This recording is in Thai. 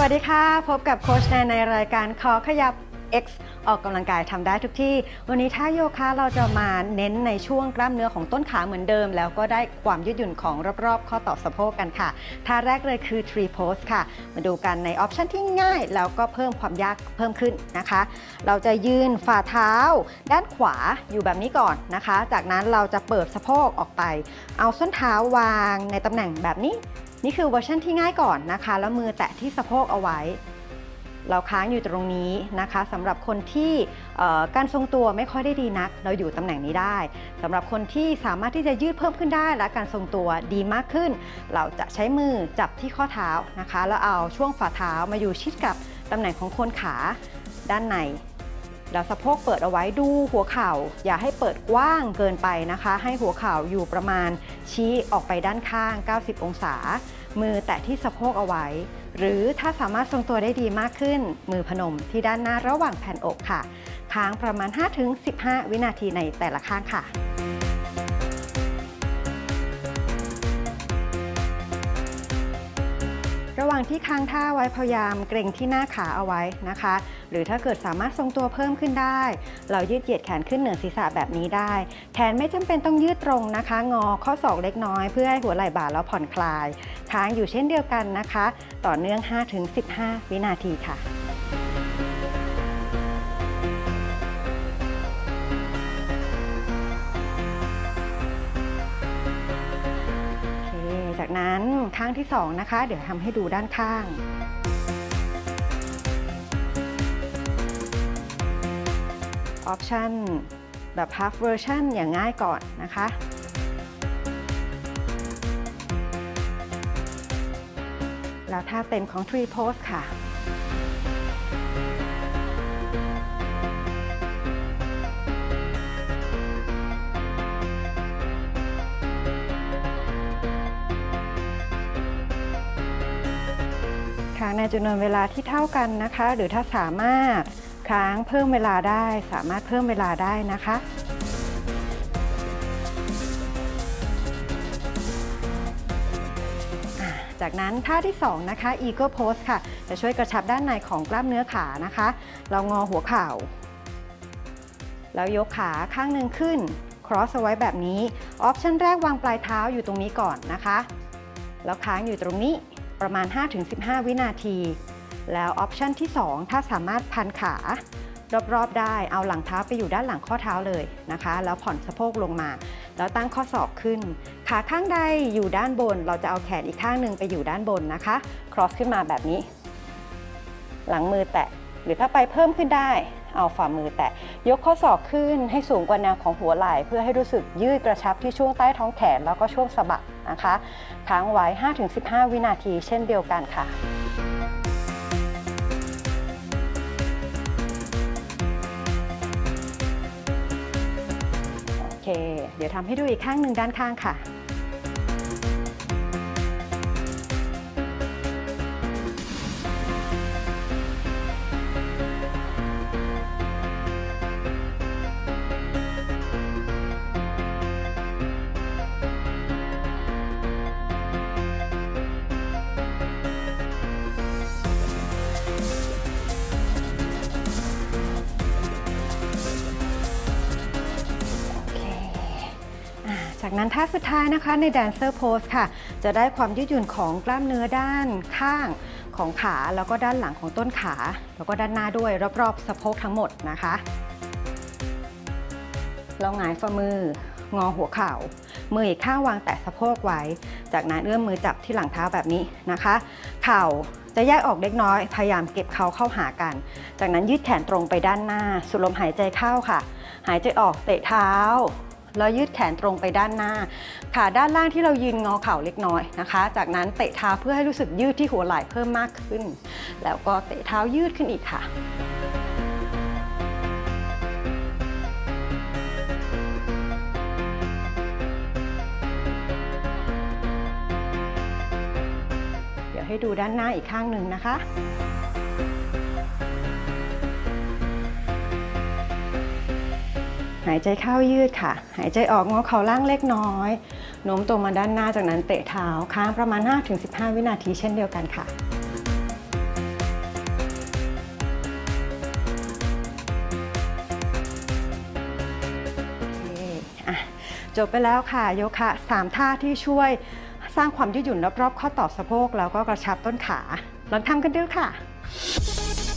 วัสดีค่ะพบกับโค้ชแนนในรายการขอขยับ X ออกกำลังกายทำได้ทุกที่วันนี้ท่าโยคะเราจะมาเน้นในช่วงกล้ามเนื้อของต้นขาเหมือนเดิมแล้วก็ได้ความยืดหยุ่นของรอบๆข้อต่อสะโพกกันค่ะท่าแรกเลยคือ Tree Pose ค่ะมาดูกันในออปชันที่ง่ายแล้วก็เพิ่มความยากเพิ่มขึ้นนะคะเราจะยืนฝ่าเท้าด้านขวาอยู่แบบนี้ก่อนนะคะจากนั้นเราจะเปิดสะโพกออกไปเอาส้นเท้าวางในตำแหน่งแบบนี้นี่คือเวอร์ชันที่ง่ายก่อนนะคะแล้วมือแตะที่สะโพกเอาไว้เราค้างอยู่ตรงนี้นะคะสำหรับคนที่การทรงตัวไม่ค่อยได้ดีนักเราอยู่ตำแหน่งนี้ได้สำหรับคนที่สามารถที่จะยืดเพิ่มขึ้นได้และการทรงตัวดีมากขึ้นเราจะใช้มือจับที่ข้อเท้านะคะแล้วเอาช่วงฝ่าเท้ามาอยู่ชิดกับตำแหน่งของโคนขาด้านในแล้วสะโพกเปิดเอาไว้ดูหัวเข่าอย่าให้เปิดกว้างเกินไปนะคะให้หัวเข่าอยู่ประมาณชี้ออกไปด้านข้าง90องศามือแตะที่สะโพกเอาไว้หรือถ้าสามารถทรงตัวได้ดีมากขึ้นมือพนมที่ด้านหน้าระหว่างแผ่นอกค่ะค้างประมาณ 5-15 วินาทีในแต่ละข้างค่ะระหว่างที่ค้างท่าไว้พยายามเกร็งที่หน้าขาเอาไว้นะคะหรือถ้าเกิดสามารถทรงตัวเพิ่มขึ้นได้เรายืดเหยียดแขนขึ้นเหนือศีรษะแบบนี้ได้แขนไม่จำเป็นต้องยืดตรงนะคะงอข้อศอกเล็กน้อยเพื่อให้หัวไหล่บ่าแล้วผ่อนคลายค้างอยู่เช่นเดียวกันนะคะต่อเนื่อง 5-15 วินาทีค่ะจากนั้นข้างที่2นะคะเดี๋ยวทำให้ดูด้านข้างออปชันแบบ half version อย่างง่ายก่อนนะคะแล้วท่าเต็มของ Tree Pose ค่ะค้างในจำนวนเวลาที่เท่ากันนะคะหรือถ้าสามารถค้างเพิ่มเวลาได้สามารถเพิ่มเวลาได้นะคะจากนั้นท่าที่2นะคะ Eagle Pose ค่ะจะช่วยกระชับด้านในของกล้ามเนื้อขานะคะเรางอหัวเข่าแล้วยกขาข้างหนึ่งขึ้น cross เอาไว้แบบนี้ออปชันแรกวางปลายเท้าอยู่ตรงนี้ก่อนนะคะแล้วค้างอยู่ตรงนี้ประมาณ 5-15 วินาทีแล้วออปชันที่2ถ้าสามารถพันขารอบๆได้เอาหลังเท้าไปอยู่ด้านหลังข้อเท้าเลยนะคะแล้วผ่อนสะโพกลงมาแล้วตั้งข้อศอกขึ้นขาข้างใดอยู่ด้านบนเราจะเอาแขนอีกข้างหนึ่งไปอยู่ด้านบนนะคะ cross ขึ้นมาแบบนี้หลังมือแตะหรือถ้าไปเพิ่มขึ้นได้เอาฝ่ามือแตะยกข้อศอกขึ้นให้สูงกว่าแนวของหัวไหล่เพื่อให้รู้สึกยืดกระชับที่ช่วงใต้ท้องแขนแล้วก็ช่วงสะบักนะคะค้างไว้ 5-15 วินาทีเช่นเดียวกันค่ะโอเคเดี๋ยวทำให้ดูอีกข้างหนึ่งด้านข้างค่ะจากนั้นท่าสุดท้ายนะคะใน Dancer Pose ค่ะจะได้ความยืดหยุ่นของกล้ามเนื้อด้านข้างของขาแล้วก็ด้านหลังของต้นขาแล้วก็ด้านหน้าด้วยรอบๆสะโพกทั้งหมดนะคะเราหงายฝ่ามืองอหัวเข่ามืออีกข้างวางแตะสะโพกไว้จากนั้นเอื้อมมือจับที่หลังเท้าแบบนี้นะคะเข่าจะแยกออกเล็กน้อยพยายามเก็บเข่าเข้าหากันจากนั้นยืดแขนตรงไปด้านหน้าสูดลมหายใจเข้าค่ะหายใจออกเตะเท้าแล้วยืดแขนตรงไปด้านหน้าขาด้านล่างที่เรายืนงอเข่าเล็กน้อยนะคะจากนั้นเตะเท้าเพื่อให้รู้สึกยืดที่หัวไหล่เพิ่มมากขึ้นแล้วก็เตะเท้ายืดขึ้นอีกค่ะเดี๋ยวให้ดูด้านหน้าอีกข้างหนึ่งนะคะ หายใจเข้ายืดค่ะหายใจออกงอเข่าล่างเล็กน้อยโน้มตัวมาด้านหน้าจากนั้นเตะเท้าค้างประมาณ 5-15 วินาทีเช่นเดียวกันค่ะจบไปแล้วค่ะโยคะ3ท่าที่ช่วยสร้างความยืดหยุ่นรอบๆข้อต่อสะโพกแล้วก็กระชับต้นขาลองทำกันดูค่ะ